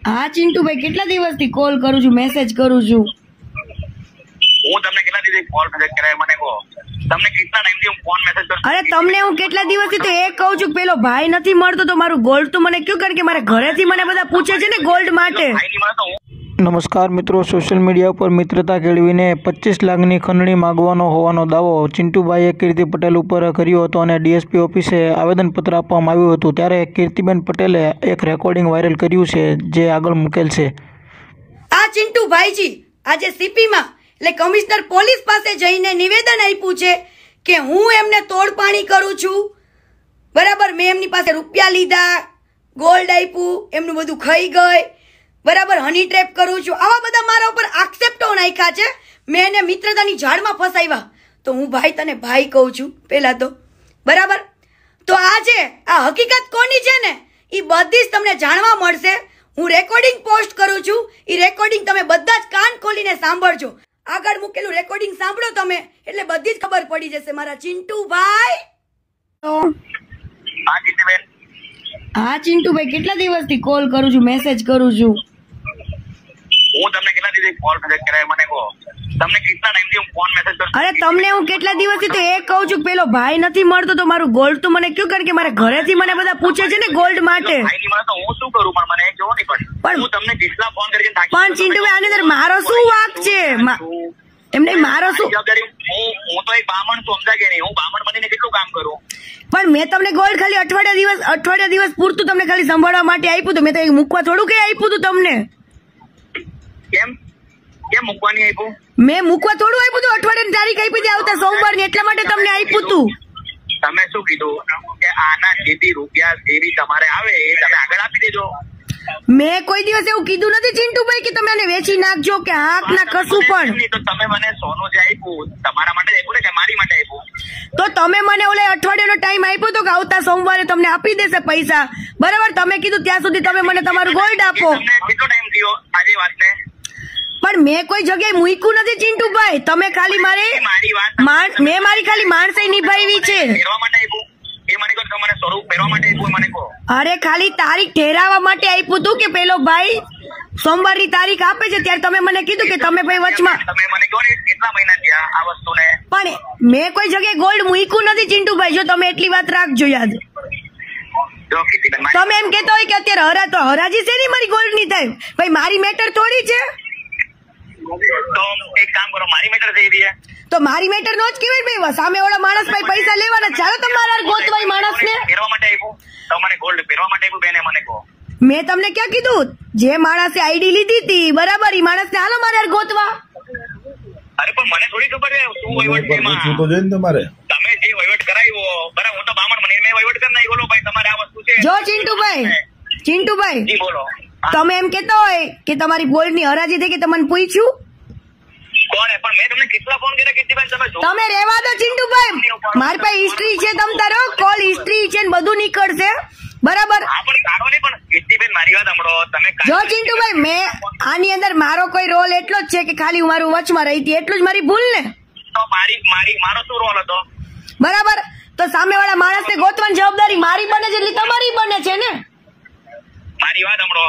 હા ચિંટુભાઈ, કેટલા દિવસથી કોલ કરું છું, મેસેજ કરું છું. હું તમને કેટલા દિવસથી કોલ મેસેજ કરાય મને કહો. તમને કેટલા ટાઈમથી હું ફોન મેસેજ કરું? અરે તમને હું કેટલા દિવસથી તો એ કહું છું, પેલો ભાઈ નથી મળતો તો મારું ગોલ્ડ તો મને કયો, કારણ કે મારે ઘરેથી મને બધા પૂછે છે ને ગોલ્ડ માટે. ભાઈની મને તો હું નમસ્કાર મિત્રો, સોશિયલ મીડિયા ઉપર મિત્રતા કેળવીને 25 લાખની ખંડણી માગવાનો હોવાનો દાવો ચિંટુભાઈએ કીર્તિ પટેલ ઉપર કર્યો હતો અને ડીએસપી ઓફિસે આવેદનપત્ર આપવામાં આવ્યું હતું. ત્યારે કીર્તિબેન પટેલે એક રેકોર્ડિંગ વાયરલ કર્યું છે, જે આગળ મૂકેલ છે. આ ચિંટુભાઈજી આજે સીપીમાં એટલે કમિશનર પોલીસ પાસે જઈને નિવેદન આપ્યું છે કે હું એમને તોડપાણી કરું છું. બરાબર, મેં એમની પાસે રૂપિયા લીધા, ગોલ્ડ આપ્યું, એમનું બધું ખાઈ ગઈ, બરાબર, હની ટ્રેપ કરું છું. આવા બધા મારા ઉપર આક્ષેપો નાખ્યા છે. મેં એને મિત્રતાની ઝાડમાં ફસાવ્યા. તો હું ભાઈ તને ભાઈ કહું છું પેલા તો, બરાબર. તો આજે આ હકીકત કોની છે ને એ બધી જ તમને જાણવા મળશે. હું રેકોર્ડિંગ પોસ્ટ કરું છું, એ રેકોર્ડિંગ તમે બધા જ કાન ખોલીને સાંભળજો. આગળ મૂકેલું રેકોર્ડિંગ સાંભળો તમે એટલે બધી જ ખબર પડી જશે મારા ચિંટુભાઈ. હા જીતેબેન, હા ચિંટુભાઈ, કેટલા દિવસથી કોલ કરું છું, મેસેજ કરું છું. હું તમને કેટલા દિવસથી કોલ મેસેજ કરાય મને કહો. તમને કેટલા ટાઈમથી હું ફોન મેસેજ કરું? અરે તમને હું કેટલા દિવસથી તો એ કહું છું, પેલો ભાઈ નથી મળતો તો મારું ગોલ્ડ તો મને કયો, કારણ કે મારે ઘરેથી મને બધા પૂછે છે ને ગોલ્ડ માટે. ભાઈની મને તો હું શું કરું, પણ મને કેવો નહીં પણ હું તમને કેટલા ફોન કરીને થાકી પણ ચિંટુભાઈ આની અંદર મારો શું વાંક છે? એમને મારો શું જવાબદારી? હું તો એક બામણ છું, સમજાય કે નહીં? હું બામણ બનીને કેટલું કામ કરું? પણ મેં તમને ગોલ્ડ ખાલી અઠવાડિયા દિવસ પૂરતું તમને ખાલી સંભાળવા માટે આપ્યું હતું. મેં તો મૂકવા થોડું કઈ આપ્યું હતું તમને. કેમ કેમ મૂકવાની આપ્યું? મેં મૂકવા થોડું આપ્યું હતું, અઠવાડિયાની તારીખ આપી હતી આવતા સોમવારની, એટલા માટે તમને આપ્યું હતું. તમે શું કીધું કે આના જેટલી રૂપિયા જેવી તમારે આવે એ તમે આગળ આપી દેજો. મેં કોઈ દિવસ એવું કીધું નથી ચિંટુભાઈ કે તમે આને વેચી નાખજો કે હાક ના કશું પણ. નહીં તો તમે મને સોનું જે આપ્યું તમારા માટે આપ્યું ને કે મારી માટે આપ્યું? તો તમે મને ઓલે અઠવાડિયાનો ટાઈમ આપ્યો હતો કે આવતા સોમવારે તમને આપી દેશે પૈસા, બરાબર. તમે કીધું ત્યાં સુધી તમે મને તમારું ગોલ્ડ આપો. તમને કેટલો ટાઈમ થયો આજે વાતને? પણ મેં કોઈ જગ્યાએ મૂક્યું નથી ચિંટુભાઈ. તમે ખાલી મારી વાત મેં મારી ખાલી માણસાઈ નિભાવી છે. પહેરવા માટે આપ્યું એ મને કહો. તમને સ્વરૂપ પહેરવા માટે આપ્યું મને કહો. અરે ખાલી તારીખ ઠેરાવવા માટે આપ્યું હતું કે પેલો ભાઈ સોમવારની તારીખ આપે છે ત્યારે તમે મને કીધું કે તમે ભાઈ વચમાં. તમે મને કહો ને કેટલા મહિના થયા આ વસ્તુને? પણ મેં કોઈ જગ્યાએ ગોલ્ડ મૂક્યું નથી ચિંટુભાઈ, જો તમે એટલી વાત રાખજો યાદ. જો કીર્તિબેન, તમે એમ કેતો હોય કે અત્યારે હરાજી છે ને મારી ગોલ્ડ ની થાય, ભાઈ મારી મેટર થોડી છે. તો એક કામ કરો, મારી મેટર થઈ રહી છે તો મારી મેટર નો જ કહેવાય ભાઈ. સામે વાળા માણસ ભાઈ પૈસા લેવાના, ચાલો તમારા ગોતવાય માણસ ને. પહેરવા માટે આપ્યું તો મને ગોલ્ડ પહેરવા માટે આપ્યું બેને મને કહો. મેં તમને ક્યાં કીધું? જે માણસે આઈડી લીધી હતી બરાબર, એ માણસ ને હાલો મારે ગોતવા. અરે પણ મને થોડી ખબર છે શું વહીવટ છે એમાં. તમારે તમે જે વહીવટ કરાવ્યો બરાબર, હું તો બામણ બની મેં વહીવટ કરી નાખ્યો. બોલો ભાઈ તમારે આ વસ્તુ છે. જો ચિંટુભાઈ જી બોલો. તમે એમ કેતા હોય કે તમારી ગોલ્ડ ની હરાજી થઈ કે તમને પૂછ્યું કોણ? પણ મેં તમને કેટલા ફોન કર્યા કીર્તિબેન? તમે રહેવા દો ચિંટુભાઈ, મારી પાસે હિસ્ટ્રી છે, તમ તારો કોલ હિસ્ટ્રી છે ને બધું નીકળશે, બરાબર. હા પણ સારો નહીં, પણ કીર્તિબેન મારી વાત સાંભળો તમે. જો ચિંટુભાઈ, મેં આની અંદર મારો કોઈ રોલ એટલો જ છે કે ખાલી હું મારું વચમાં રહી હતી, એટલું જ મારી ભૂલ ને. તો મારો શું રોલ હતો? બરાબર, તો સામે વાળા માણસ ને ગોતવાની જવાબદારી મારી બને છે, એટલે તમારી બને છે ને. મારી વાત સાંભળો,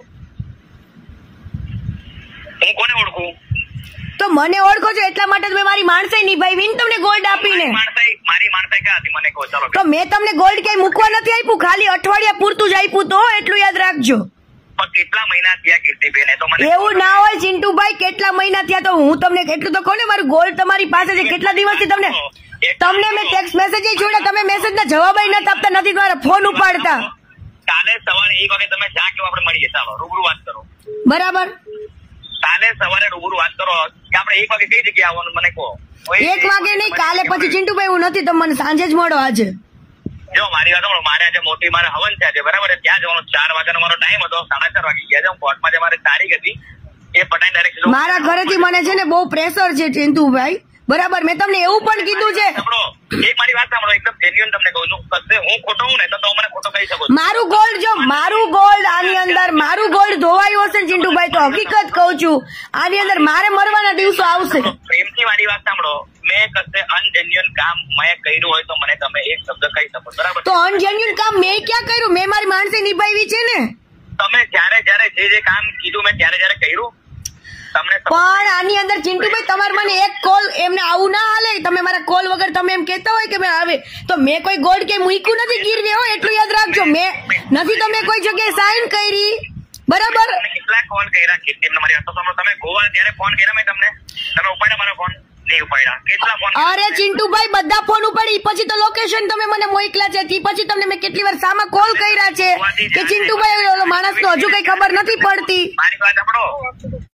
હું કોને ઓળખું? તો મને ઓળખો છો એટલા માટે મેં મારી માણસાઈ નિભાવી ને તમને ગોલ્ડ આપીને. મારી માણસાઈ ક્યાં હતી મને કહો. ચાલો તો મેં તમને ગોલ્ડ ક્યાંય મૂકવા નથી આપ્યું, ખાલી અઠવાડિયા પૂરતું જ આપ્યું, તો એટલું યાદ રાખજો. પણ કેટલા મહિના થયા કીર્તિબેન? તો મને એવું ના હોય ચિંટુભાઈ, કેટલા મહિના થયા તો હું તમને એટલું તો કહું ને, મારું ગોલ્ડ તમારી પાસે છે. કેટલા દિવસથી તમને મેં ટેક્સ્ટ મેસેજ છોડ્યા, તમે મેસેજ ના જવાબ નથી આપતા, નથી તમારા ફોન ઉપાડતા. કાલે સવારે 1 વાગે તમે ચા કેવો આપણે મળીએ, ચાલો રૂબરૂ વાત કરો. બરાબર, કાલે સવારે રૂબરૂ વાત કરો કે આપણે 1 વાગે કઈ જગ્યાએ આવવાનું મને કહો. 1 વાગે નહીં, કાલે પછી ચિંટુભાઈ હું નથી, તમે મને સાંજે જ મળો આજે. જો મારી વાત સાંભળો, મારે આજે મોટી મારે હવન છે આજે, બરાબર. ત્યાં જવાનો 4 વાગ્યાનો મારો ટાઈમ હતો, 4:30 વાગી ગયા છે. કોર્ટમાં જે મારી તારીખ હતી એ પટાઈ ડાયરેક્ટ મારા ઘરેથી મને છે ને બહુ પ્રેશર છે ચિંટુભાઈ, બરાબર. મેં તમને એવું પણ કીધું છે. એક મારી વાત સાંભળો, એકદમ જેન્યુઅન તમને કહું છું, કશે હું ખોટો હું ને તો મને ખોટો કહી શકો. મારું ગોલ્ડ, જો મારું ગોલ્ડ આની અંદર મારું ગોલ્ડ ધોવાયું હશે ચિંટુભાઈ, તો હકીકત કહું છું આની અંદર મારે મરવાના દિવસો આવશે. પ્રેમથી મારી વાત સાંભળો, મેં કશે અનજેન્યુઅન કામ મેં કર્યું હોય તો મને તમે એક શબ્દ કહી શકો, બરાબર. તો અનજેન્યુઅન કામ મેં ક્યાં કર્યું? મેં મારી માણસે નિભાવી છે ને. તમે જ્યારે જે કામ કીધું મેં ત્યારે કર્યું તમને પણ આની અંદર ચિંટુભાઈ તમારે મને એક કોલ એમને આવું ના હાલે. તમે મારા કોલ વગર તમે એમ કહેતા હોય કે મેં આવે તો મેં કોઈ ગોલ્ડ કે મૂક્યું નથી ગીરવે હો, એટલું યાદ રાખજો. મેં નથી તમે કોઈ જગ્યાએ સાઈન કરી, બરાબર? કેટલા કોલ કર્યા કીર્તિ મારી હતો તમે ગોવા ત્યારે ફોન કર્યા મેં તમને, તમે ઉપાડ્યા મારો ફોન નહીં ઉપાડ્યા? કેટલા ફોન? અરે ચિંટુભાઈ બધા ફોન ઉપાડી, પછી તો લોકેશન તમે મને મોકલ્યા છે, પછી તમને મેં કેટલી વાર સામા કોલ કર્યા છે કે ચિંટુભાઈ ઓલો માણસ તો હજુ કઈ ખબર નથી પડતી. મારી વાત સાંભળો,